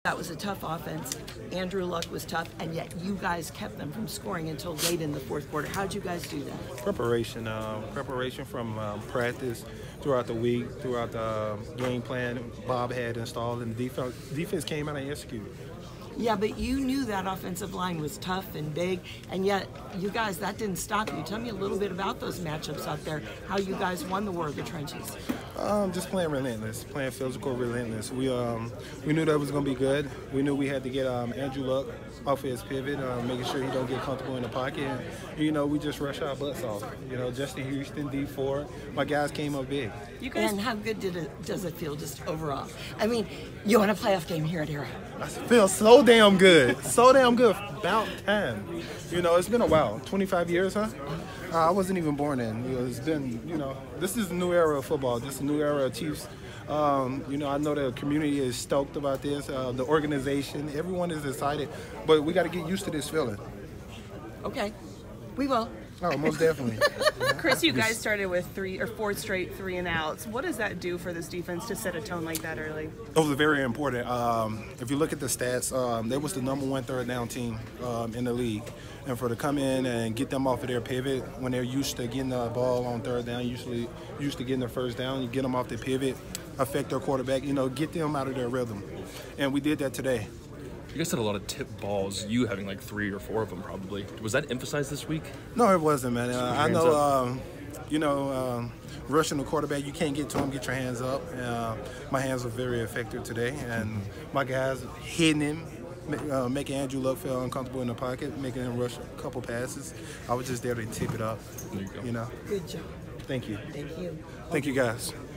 That was a tough offense. Andrew Luck was tough, and yet you guys kept them from scoring until late in the fourth quarter. How'd you guys do that? Preparation from practice throughout the week, throughout the game plan Bob had installed, and the defense came out and executed. Yeah, but you knew that offensive line was tough and big, and yet you guys, that didn't stop you. Tell me a little bit about those matchups out there, how you guys won the war of the trenches. Just playing relentless, playing physical, relentless. We knew that was going to be good. We knew we had to get Andrew Luck off his pivot, making sure he don't get comfortable in the pocket. And, we just rush our butts off. Justin Houston, D4, my guys came up big. And how good does it feel just overall? I mean, you won a playoff game here at Arrowhead. I feel so damn good. So damn good. About time. It's been a while. 25 years, huh? I wasn't even born then. It's been, this is a new era of football. This is a new era of Chiefs. I know the community is stoked about this. The organization, everyone is excited. But we got to get used to this feeling. Okay. We will. Oh, most definitely. Chris, you guys started with 3 or 4 straight 3-and-outs. What does that do for this defense to set a tone like that early? It was very important. If you look at the stats, they was the #1 third down team in the league. And for to come in and get them off of their pivot when they're used to getting the ball on third down, usually used to getting their first down, you get them off the pivot, affect their quarterback, get them out of their rhythm. And we did that today. You guys had a lot of tip balls, you having like 3 or 4 of them probably. Was that emphasized this week? No, it wasn't, man. I know, rushing the quarterback, you can't get to him, get your hands up. My hands were very effective today, and my guys hitting him, making Andrew Luck feel uncomfortable in the pocket, making him rush a couple passes. I was just there to tip it up, There you go. Good job. Thank you. Thank you. Thank you, guys.